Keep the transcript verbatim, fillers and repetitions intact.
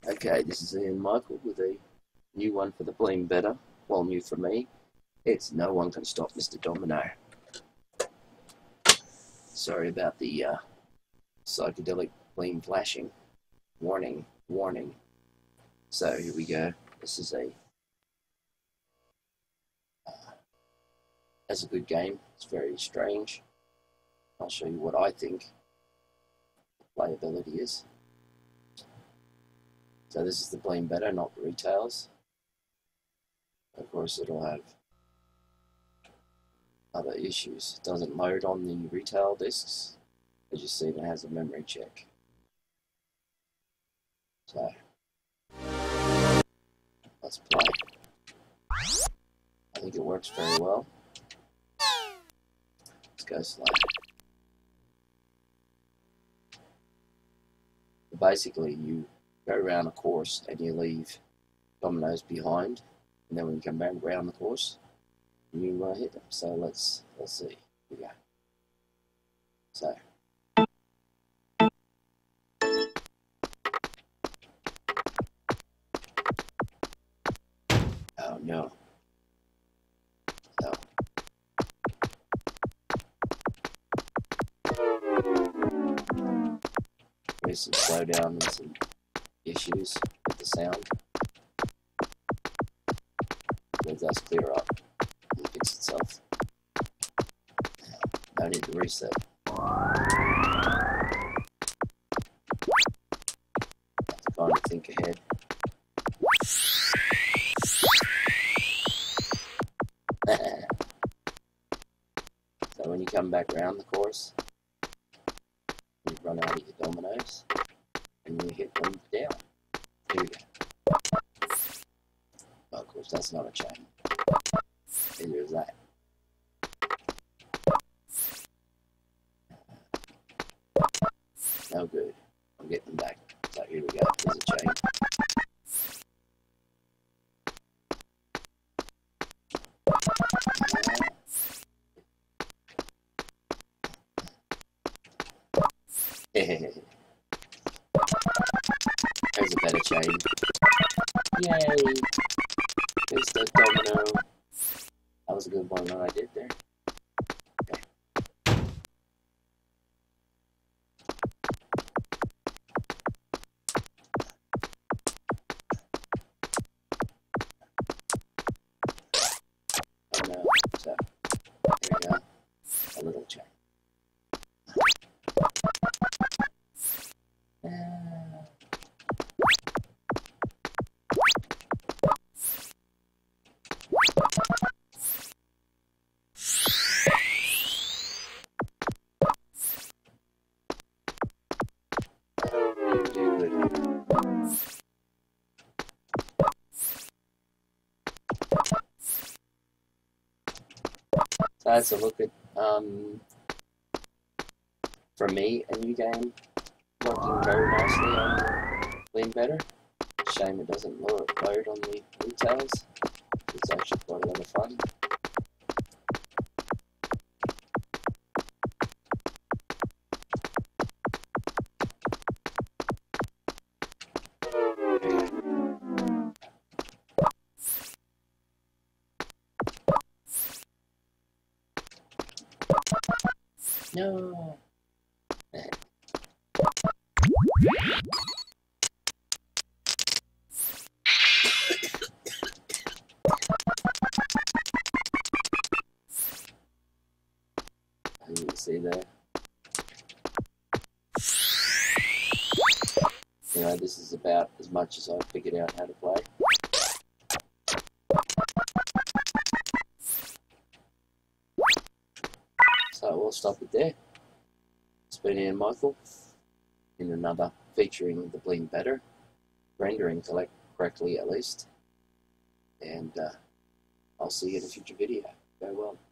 Okay, this is Ian Michael with a new one for the Bleem Better. Well, new for me. It's No One Can Stop Mister Domino. Sorry about the uh, psychedelic Bleem flashing. Warning, warning. So here we go. This is a uh, that's a good game. It's very strange. I'll show you what I think the playability is. So this is the Bleem Better, not the retails. Of course, it'll have other issues. It doesn't load on the retail discs. As you see, it has a memory check. So let's play. I think it works very well. Let's go slow. Basically, you go around a course and you leave dominoes behind, and then when you come back around the course, you uh, hit them. So let's let's see. Here we go. So. Oh no. So. There's some slowdown and some issues with the sound. It does clear up and fix itself. No need to reset. Have to kind of think ahead. So when you come back around the course, you run out of your dominoes and you hit them down. Here we go. Oh, of course, that's not a chain. Neither is that. No good. I'm getting them back. So here we go. There's a chain. There's a better chain. Yay! There's the domino. That was a good one that I did there. Okay. Oh no. So, there we go. A little chain. So that's a look at, um, for me, a new game working very nicely on Bleem Better. Shame it doesn't load, load on the retails. It's actually quite a lot of fun. No. You can see there. You know, this is about as much as I've figured out how to play. So we'll stop it there. It's been Ian Michael in another featuring the Bleem Better, rendering collect correctly at least. And uh, I'll see you in a future video. Go well.